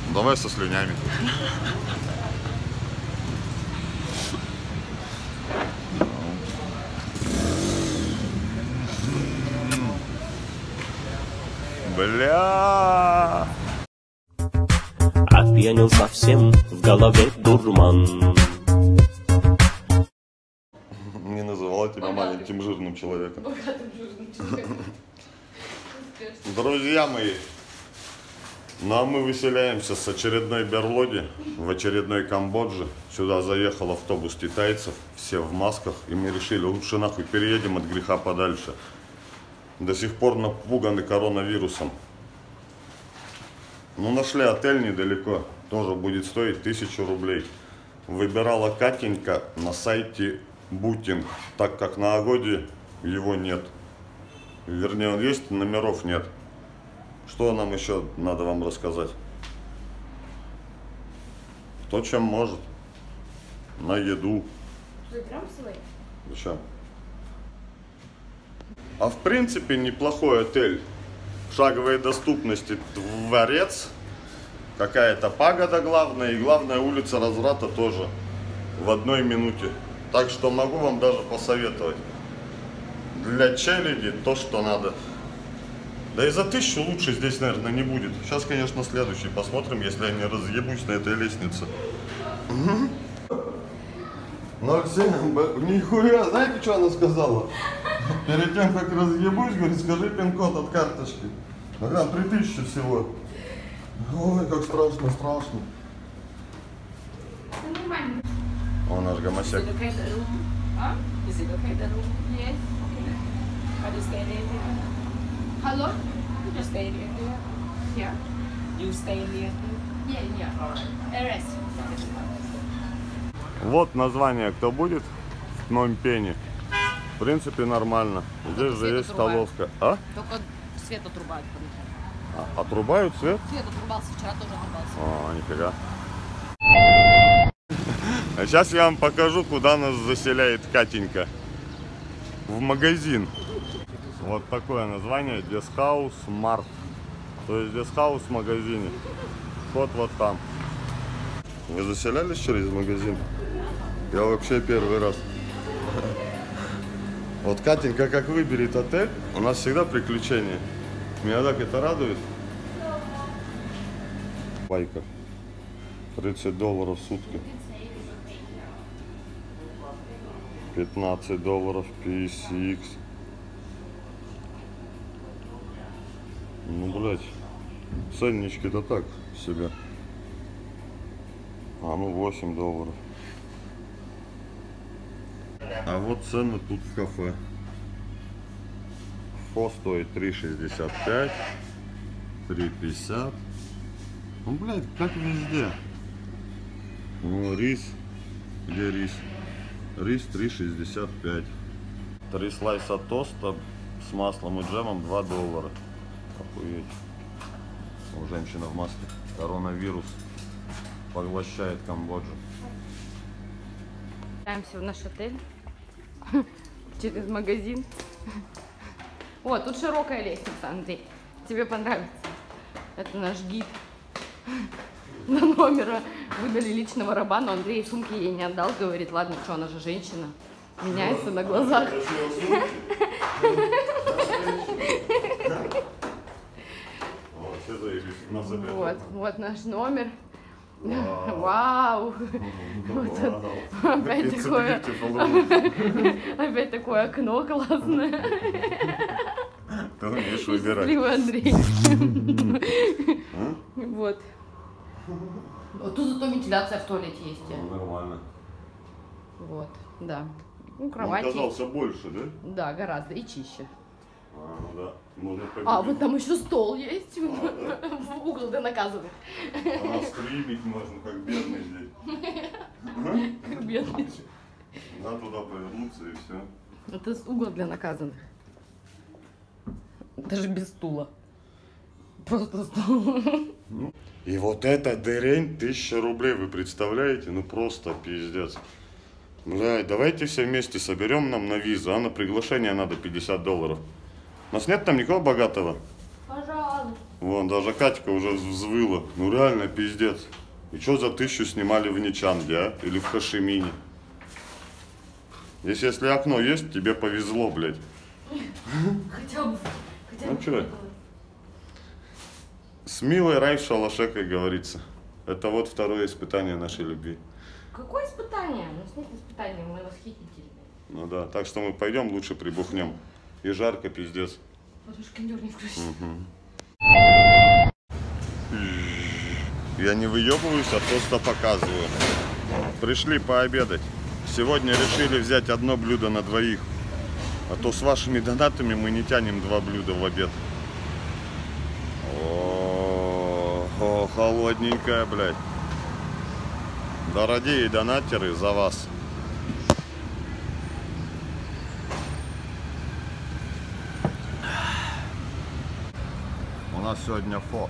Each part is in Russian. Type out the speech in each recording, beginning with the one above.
Давай со слюнями. Бля. Опьянел совсем, в голове дурман. Не называла тебя маленьким жирным человеком. Богатым жирным человеком. Друзья мои, ну а мы выселяемся с очередной берлоги в очередной Камбодже. Сюда заехал автобус китайцев, все в масках, и мы решили, лучше нахуй переедем от греха подальше. До сих пор напуганы коронавирусом. Ну, нашли отель недалеко, тоже будет стоить 1000 рублей. Выбирала Катенька на сайте Booking, так как на Агоде его нет. Вернее, он есть, номеров нет. Что нам еще надо вам рассказать? Кто чем может. На еду. Заберем свой? Зачем? А в принципе неплохой отель. В шаговой доступности дворец. Какая-то пагода главная. И главная улица разврата тоже. В 1 минуте. Так что могу вам даже посоветовать. Для челяди то, что надо. Да и за 1000 лучше здесь, наверное, не будет. Сейчас, конечно, следующий посмотрим, если я не разъебусь на этой лестнице. 07, нихуя, знаете, что она сказала? Перед тем, как разъебусь, говорит, скажи пин-код от карточки. Ага, 3000 всего. Ой, как страшно, страшно. Ну, нормально. О, наш гомосек. Yes. Hello? You stay in India? Yeah. You stay in India? Yeah, yeah. Arrest. Вот название, кто будет в Пномпене. В принципе, нормально. Здесь же есть столовка. А? Только свет отрубают. Отрубают свет? Свет отрубался, вчера тоже отрубался. О, нифига. А сейчас я вам покажу, куда нас заселяет Катенька. В магазин. Вот такое название, Guesthouse Mart. То есть Guesthouse в магазине. Вход вот там. Вы заселялись через магазин? Я вообще первый раз. Вот Катенька как выберет отель, у нас всегда приключения. Меня так это радует. Байка. $30 в сутки. $15 PCX. Ну, блядь, ценнички-то так себе. А, ну $8. А вот цены тут в кафе. Фо стоит $3,65, $3,50. Ну, блядь, как везде. Ну, рис. Где рис? Рис $3,65. 3 слайса тоста с маслом и джемом $2. Охуеть. У женщины в маске. Коронавирус поглощает Камбоджу. Отправляемся в наш отель. Через магазин. О, тут широкая лестница, Андрей. Тебе понравится. Это наш гид. На номера выдали личного раба, но Андрей сумки ей не отдал. Говорит, ладно, что, она же женщина. Меняется на глазах. Вот наш номер. Вау! Опять такое окно классное. Ты умеешь выбирать. Счастливый Андрей. Вот. Тут зато вентиляция в туалете есть. Нормально. Вот, да. Ну, Он кровати. казался больше, да? Да, гораздо. И чище. А, ну да. Можно А, вот там еще стол есть. В угол для наказанных. А, стримить можно, как бедный здесь. Как бедный. Надо туда повернуться и все. Это угол для наказанных. Даже без стула. Просто стул. И вот эта дырень 1000 рублей, вы представляете? Ну просто пиздец. Блядь, давайте все вместе соберем нам на визу, а на приглашение надо $50. У нас нет там никого богатого? Пожалуйста. Вон, даже Катька уже взвыла. Ну реально пиздец. И что за 1000 снимали в Ничанге, а? Или в Хошимине? Если окно есть, тебе повезло, блядь. Хотя бы. Ну что? С милой рай в шалаше, как говорится. Это вот второе испытание нашей любви. Какое испытание? У нас нет испытания, мы восхитительные. Ну да, так что мы пойдем лучше прибухнем. И жарко, пиздец. Вот уж кондер не включил. Я не выебываюсь, а просто показываю. Пришли пообедать. Сегодня решили взять одно блюдо на двоих. А то с вашими донатами мы не тянем 2 блюда в обед. О, холодненькая, блядь. Дорогие донатеры, за вас. У нас сегодня фо.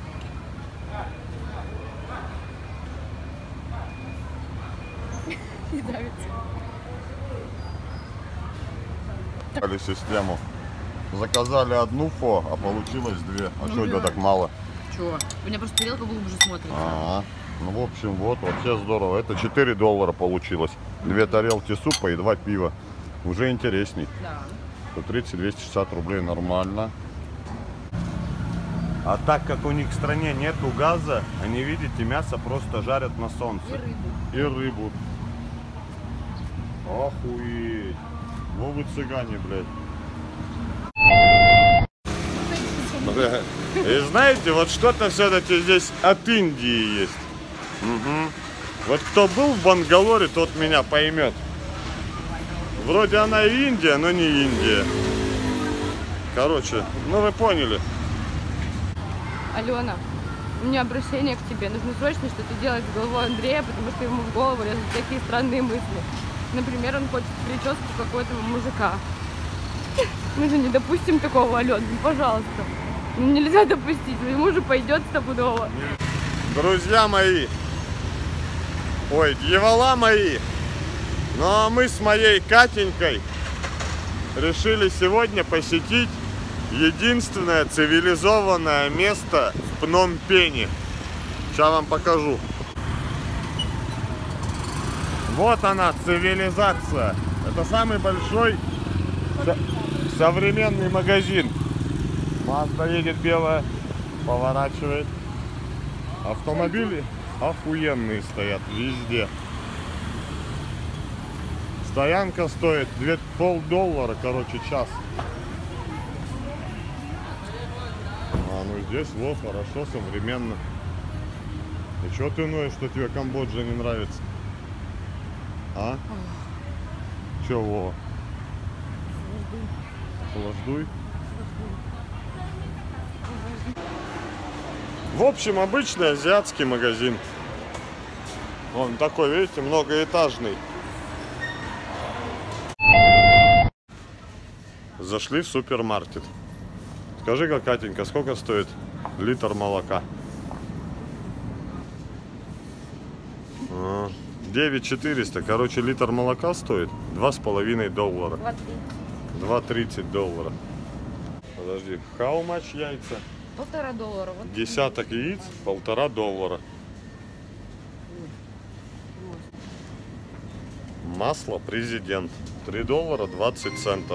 Не давится. Систему. Заказали одну фо, а получилось 2. А что у тебя так мало? Чего? У меня просто тарелка глубже смотрится. Ну, в общем, вот, вообще здорово. Это $4 получилось. 2 тарелки супа и 2 пива. Уже интересней. Да. 130-260 рублей, нормально. А так как у них в стране нету газа, они, видите, мясо просто жарят на солнце. И рыбу. И рыбу. Охуеть. Ну вы цыгане, блядь. И знаете, вот что-то все-таки здесь от Индии есть. Вот кто был в Бангалоре, тот меня поймет. Вроде она и Индия, но не Индия. Короче, ну вы поняли. Алена, у меня обращение к тебе. Нужно срочно что-то делать с головой Андрея, потому что ему в голову лезут всякие странные мысли. Например, он хочет прическу какого-то мужика. Мы же не допустим такого, Ален, ну, пожалуйста. Ну, нельзя допустить, ему же пойдет стопудово. Друзья мои, ой, дьявола мои, ну а мы с моей Катенькой решили сегодня посетить единственное цивилизованное место в Пномпене. Сейчас вам покажу. Вот она, цивилизация. Это самый большой современный магазин. Мазда едет белая, поворачивает. Автомобили охуенные стоят везде. Стоянка стоит $2,5, короче, час. А ну здесь вот хорошо, современно. И что ты ноешь, что тебе Камбоджа не нравится? А? Чего? Лождуй. В общем, обычный азиатский магазин. Он такой, видите, многоэтажный. Зашли в супермаркет. Скажи-ка, Катенька, сколько стоит литр молока? 9400. Короче, литр молока стоит $2,5. $2,30. Подожди, how much яйца? $1,5. Вот. Десяток яиц $1,5. Масло Президент $3.20.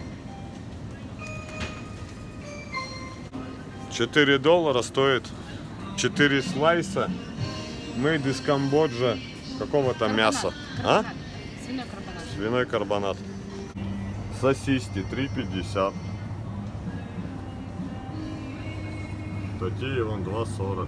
$4 стоит 4 слайса made из Камбоджа какого-то мяса. А? Свиной карбонат. Свиной карбонат. Сосиски $3,50. Такие вон $2,40.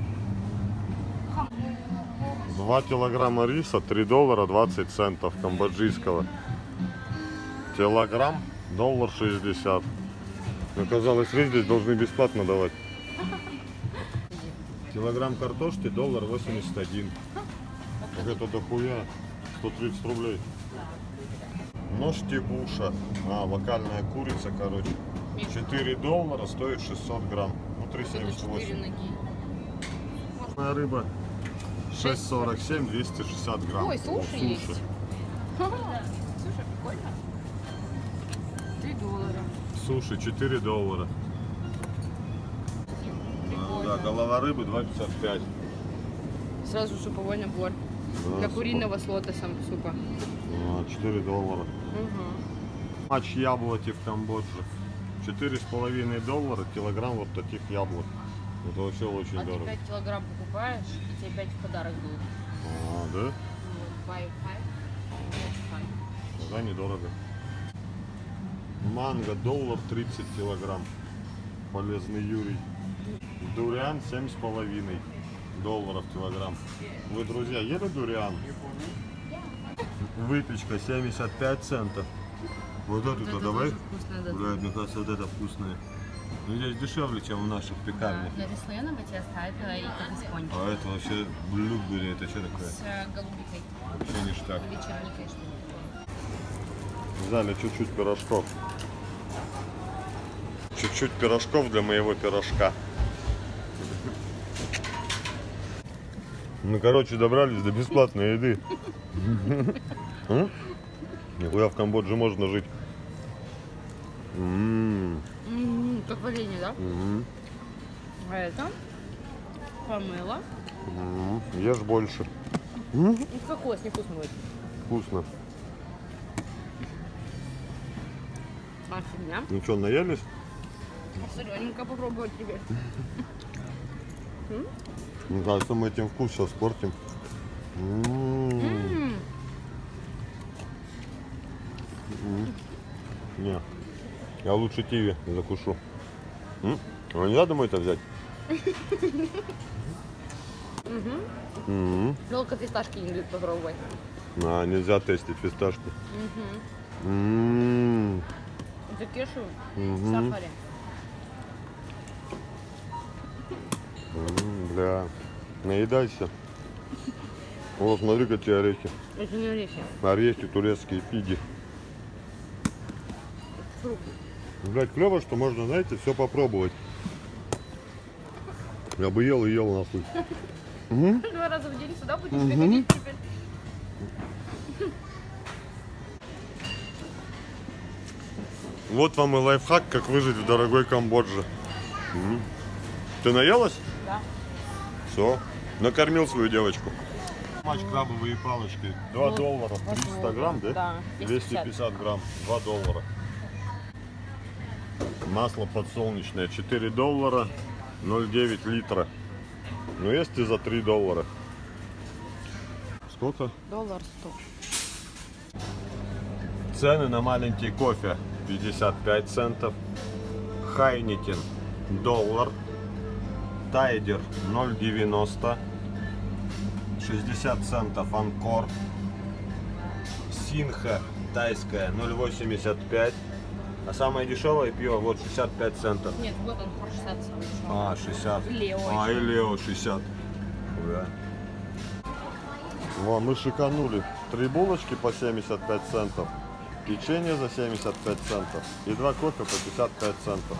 2 килограмма риса $3.20 камбоджийского. Килограмм $1.60. Оказалось, рис здесь должны бесплатно давать. Килограмм картошки $1.81. Вот это дохуя. 130 рублей. Нож тибуша. Локальная курица, короче. $4 стоит 600 грамм. Ну, 3,78. Рыба 6,47, 260 грамм. Ой, суши есть. Суши, прикольно. $3. Суши $4. А голова рыбы 2,55. Сразу суповой набор. Для куриного с лотосом супа. $4. Угу. Матч яблоки в Камбодже. $4,5 килограмм вот таких яблок. Это вообще очень А ты дорого. 5 килограмм покупаешь, и тебе 5 в подарок дают. А, да? Вот, buy 5, get 5. Тогда недорого. Манго $1.30 килограмм. Полезный Юрий. Дуриан $7,5 килограмм. Вы, друзья, ели дуриан? Выпечка 75 центов. Вот эту-то давай. Блядь, мне кажется, вот это вкусное. Ну, здесь дешевле, чем в наших пекарнях. Но это слоеного теста, а это и как спонж. А это вообще блюбери, это что такое? С голубикой Вообще ништяк. или черникой, что ли. Взяли чуть-чуть пирожков. Чуть-чуть пирожков для моего пирожка. Ну, короче, добрались до бесплатной еды. Нихуя в Камбодже можно жить. Как варенье, да? А это помыло. Ешь больше. Ну, кокос невкусно будет. Вкусно. А фигня. Ну что, наелись? Солененько попробовать тебе. Мне кажется, мы этим вкус сейчас портим. Не, я лучше киви закушу. А нельзя домой это взять? Только фисташки не любит попробовать. А, нельзя тестить фисташки. Это кешу в сахаре. Бля, наедайся. О, смотри, какие орехи. Это не орехи. Орехи турецкие, пиги. Фрукты. Блядь, клево, что можно, знаете, все попробовать. Я бы ел и ел нахуй. 2 раза в день сюда будешь приходить теперь. Вот вам и лайфхак, как выжить в дорогой Камбодже. Ты наелась? Да. Все, накормил свою девочку. Матч крабовые палочки. $2, 300 грамм, да? Да, 250 грамм, $2. Масло подсолнечное, $4, 0,9 литра. Ну, есть и за $3. Сколько? $100. Цены на маленький кофе 55 центов. Хайникен $1. Тайдер 0,90. 60 центов Анкор. Синха тайская 0,85. А самое дешевое пиво вот 65 центов. Нет, вот он, 60 самый дешевый. А, 60. Лео А, и еще. Лео 60. Да. Во, мы шиканули. 3 булочки по 75 центов. Печенье за 75 центов. И 2 кофе по 55 центов.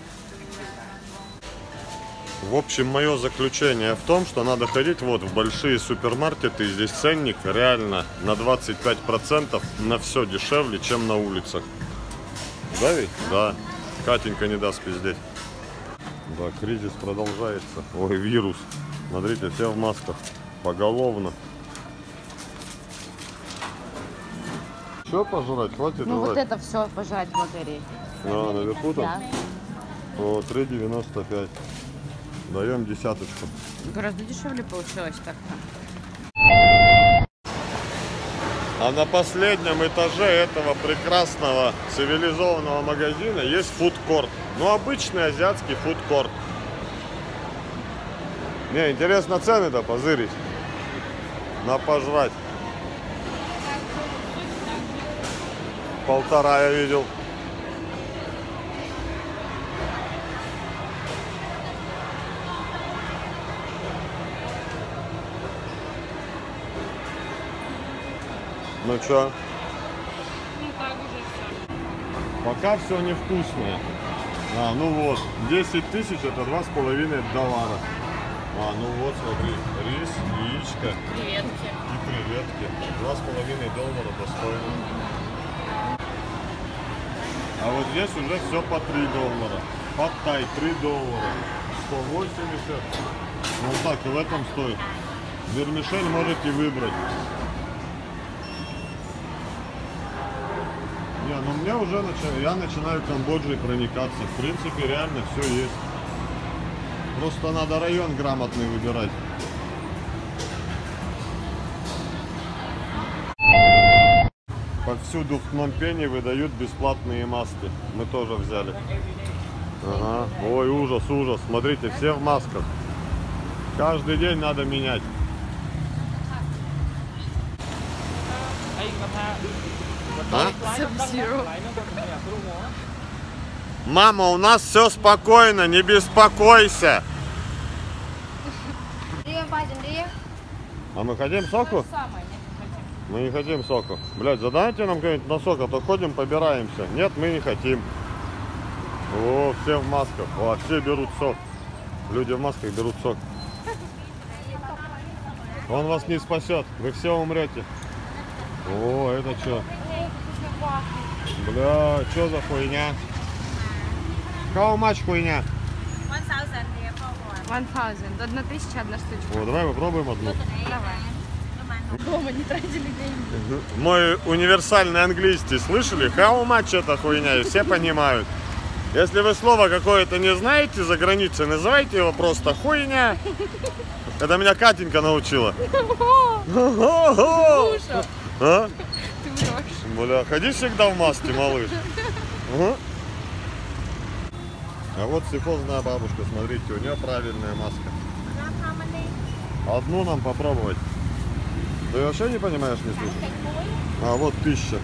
В общем, мое заключение в том, что надо ходить вот в большие супермаркеты. Здесь ценник реально на 25% на все дешевле, чем на улицах. Да ведь? Да. Катенька не даст пиздеть. Да, кризис продолжается. Ой, вирус. Смотрите, все в масках. Поголовно. Что пожрать? Хватит Ну вот жрать. это все пожрать в лотерее. А, наверху там? Да. О, 3,95. Даем десяточку. Гораздо дешевле получилось так-то. А на последнем этаже этого прекрасного цивилизованного магазина есть фудкорт. Ну, обычный азиатский фудкорт. Не, интересно цены-то позырить. На пожрать. 1,5 я видел. Ну чё? Ну так уже все. Пока все невкусное. А, ну вот, 10 тысяч это $2,5. А, ну вот, смотри, рис, яичко Креветки. и креветки. $2,5 достойно. А вот здесь уже все по $3. Пад-тай $3. 180. Ну так, и в этом стоит. Вермишель можете выбрать. Не, ну мне уже я начинаю Камбоджей проникаться. В принципе, реально все есть. Просто надо район грамотный выбирать. Повсюду в Пномпене выдают бесплатные маски. Мы тоже взяли. Ага. Ой, ужас, ужас. Смотрите, все в масках. Каждый день надо менять. А? Мама, у нас все спокойно, не беспокойся. А мы хотим соку? Мы не хотим соку. Блядь, задайте нам какой-нибудь на сок, а то ходим, побираемся. Нет, мы не хотим. О, все в масках. О, все берут сок. Люди в масках берут сок. Он вас не спасет. Вы все умрете. О, это что? Бля, что за хуйня? How much хуйня? 1000. 1000 одна штучка. О, давай попробуем одну. Давай. Дома не тратили деньги. Мой универсальный английский слышали? How much это хуйня, и все понимают. Если вы слово какое-то не знаете за границей, называйте его просто хуйня. Это меня Катенька научила. А? Ты врешь. Бля, ходи всегда в маске, малыш. Угу. А вот психозная бабушка, смотрите, у нее правильная маска. Одну нам попробовать. Ты вообще не понимаешь, не слышишь? А вот 1000.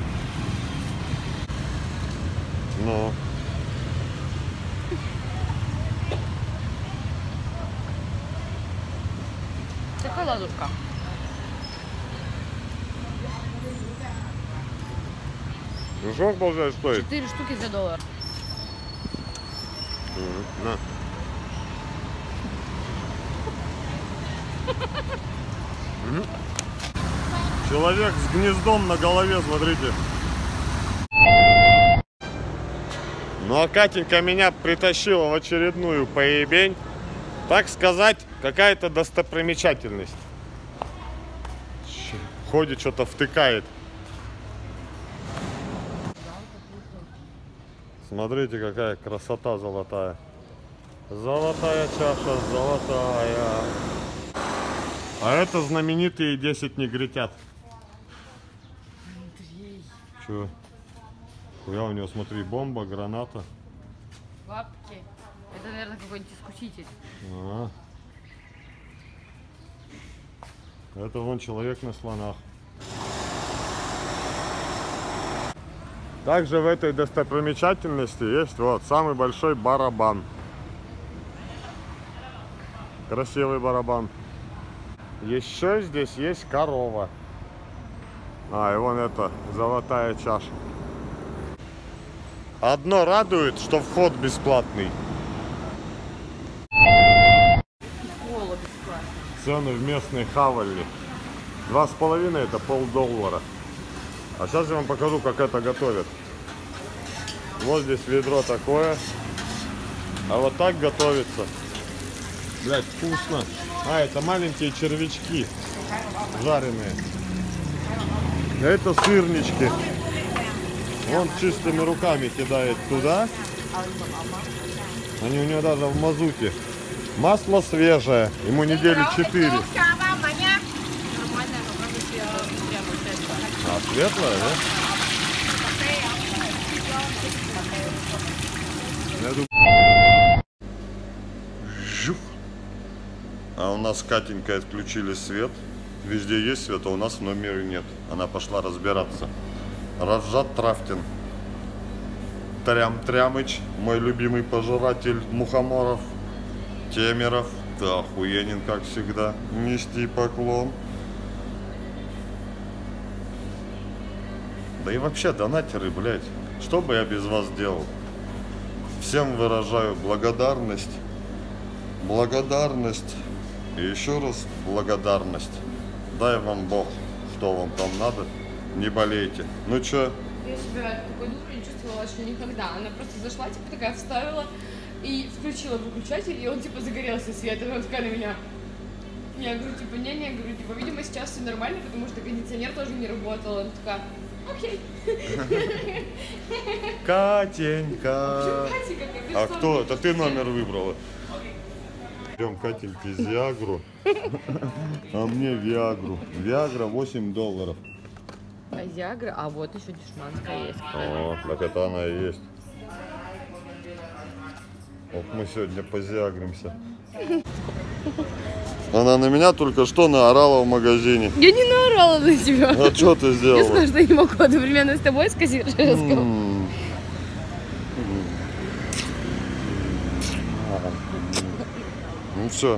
Ну. Такая ладушка. Ну что, получается, стоит? 4 штуки за $1. На. Человек с гнездом на голове, смотрите. Ну а Катенька меня притащила в очередную поебень. Так сказать, какая-то достопримечательность. Ходит, что-то втыкает. Смотрите, какая красота золотая. Золотая чаша, золотая. А это знаменитые 10 негритят. Андрей. Че? Хуя у него, смотри, бомба, граната. Бабки. Это, наверное, какой-нибудь искуситель. Ага. Это вон человек на слонах. Также в этой достопримечательности есть вот самый большой барабан. Красивый барабан. Еще здесь есть корова. А, и вон это, золотая чаша. Одно радует, что вход бесплатный. Кола бесплатно. Цены в местной хавали. 2,5 это $0,5. А сейчас я вам покажу, как это готовят. Вот здесь ведро такое. А вот так готовится. Блять, вкусно. А, это маленькие червячки жареные. А это сырнички. Он чистыми руками кидает туда. Они у него даже в мазуте. Масло свежее. Ему недели 4. Нормальная, попробуй прямо. А, светлое, да? Жух. А у нас с Катенькой отключили свет. Везде есть свет, а у нас в номере нет. Она пошла разбираться. Равжат Трафтин. Трям-Трямыч, мой любимый пожиратель мухоморов. Темеров. Ты охуенен, как всегда. Нести поклон. Да и вообще, донатеры, блядь. Что бы я без вас делал? Всем выражаю благодарность. Благодарность. И еще раз благодарность. Дай вам Бог, что вам там надо. Не болейте. Ну чё? Я себя такой дурой не чувствовала еще никогда. Она просто зашла, типа такая вставила и включила выключатель, и он, типа, загорелся свет, и она такая на меня. Я говорю, типа, не, говорю, типа, видимо, сейчас все нормально, потому что кондиционер тоже не работал. Она такая, окей. Катенька. А кто? Это ты номер выбрала. Берем Катеньке Зиагру, а мне Виагру. Виагра $8. А Зиагра? А вот еще дешманская есть. О, так это она и есть. Вот мы сегодня позиагримся. Она на меня только что наорала в магазине. Я не наорала на тебя. А что ты сделала? Я сказала, что я не могу одновременно с тобой с кассиром. Ну все.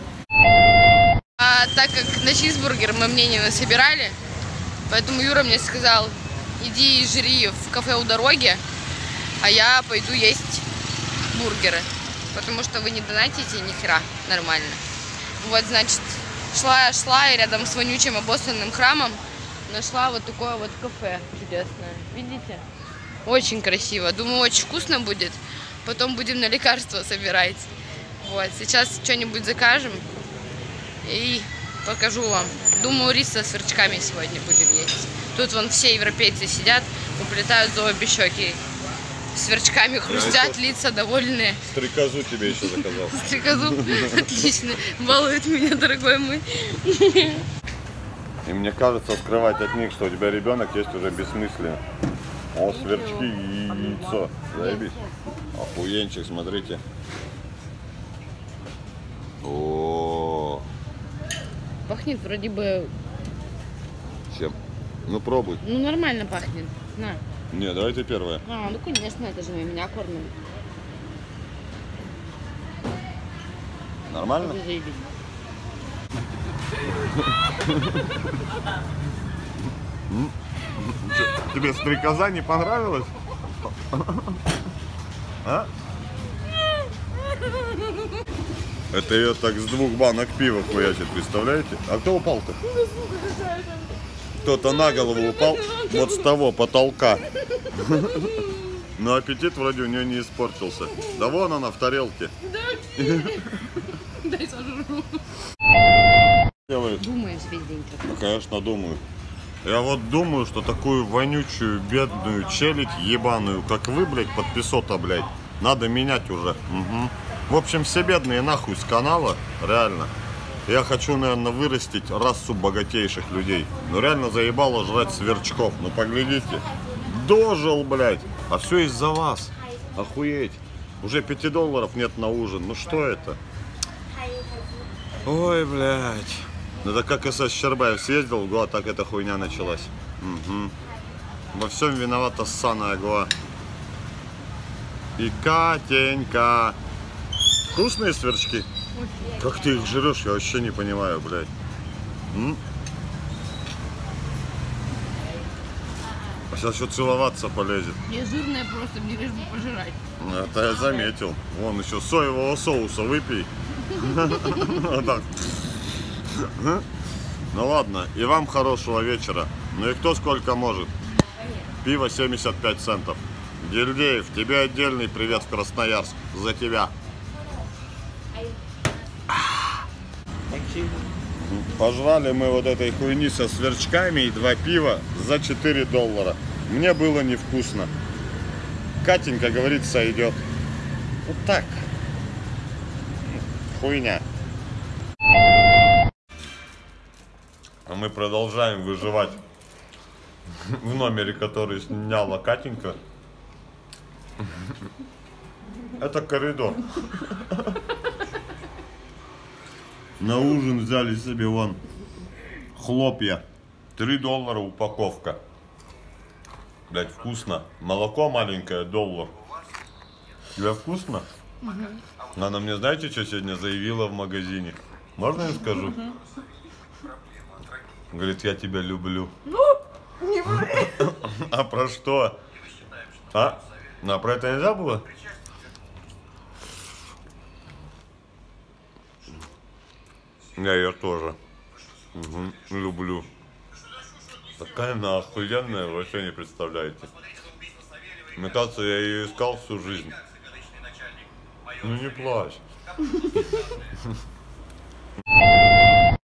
Так как на чизбургер мы мнение насобирали, поэтому Юра мне сказал, иди и жри в кафе у дороги, а я пойду есть бургеры, потому что вы не донатите ни хера нормально. Вот, значит, шла и рядом с вонючим обоссанным храмом нашла вот такое вот кафе чудесное. Видите? Очень красиво. Думаю, очень вкусно будет. Потом будем на лекарства собирать. Вот, сейчас что-нибудь закажем и покажу вам. Думаю, рис со сверчками сегодня будем есть. Тут вон все европейцы сидят, уплетают за обе щеки. Сверчками хрустят, лица довольные. Стрекозу тебе еще заказал. Стрекозу? Отлично. Балует меня, дорогой мой. И мне кажется, скрывать от них, что у тебя ребенок есть, уже бессмысленно. О, сверчки и яйцо. Заебись. Охуенчик, смотрите. О. Пахнет вроде бы... Чем? Ну пробуй. Ну нормально пахнет. На. Не, давай ты первая. А, ну конечно, это же меня кормят. Нормально? Заебись. Тебе стрекоза не понравилась? А? Это ее так с 2 банок пива хуячит, представляете? А кто упал-то? Кто-то на голову упал вот с того потолка. Но аппетит вроде у нее не испортился. Да вон она в тарелке. Дай сожру. Делает. Думаешь весь день что-то? Ну, конечно, думаю. Я вот думаю, что такую вонючую, бедную челядь ебаную, как вы, блядь, подписота, блядь, надо менять уже. Угу. В общем, все бедные нахуй с канала, реально. Я хочу, наверное, вырастить расу богатейших людей. Ну реально заебало жрать сверчков. Ну поглядите. Дожил, блядь. А все из-за вас. Охуеть. Уже $5 нет на ужин. Ну что это? Ой, блядь. Это как СС Щербаев съездил в Гоа, так эта хуйня началась. Угу. Во всем виновата ссаная Гоа. И Катенька. Вкусные сверчки? Как ты их жрешь, я вообще не понимаю, блядь. А сейчас еще целоваться полезет. Я жирная просто, мне лишь бы пожрать. Это я заметил. Вон еще соевого соуса выпей. Ну ладно, и вам хорошего вечера. Ну и кто сколько может. Пиво 75 центов. Гильдеев, тебе отдельный привет в Красноярск. За тебя. Пожрали мы вот этой хуйни со сверчками и 2 пива за $4. Мне было невкусно. Катенька говорит, сойдет. Вот так. Хуйня. А мы продолжаем выживать в номере, который сняла Катенька. Это коридор. На ужин взяли себе вон хлопья. $3 упаковка. Блять, вкусно. Молоко маленькое, $1. Тебе вкусно? Угу. Она мне, знаете, что сегодня заявила в магазине? Можно я скажу? Говорит, я тебя люблю. А про что? А? А про это нельзя было? Я ее тоже люблю. Такая она охуенная, вообще не представляете. Мне кажется, я ее искал всю жизнь. Ну не плачь.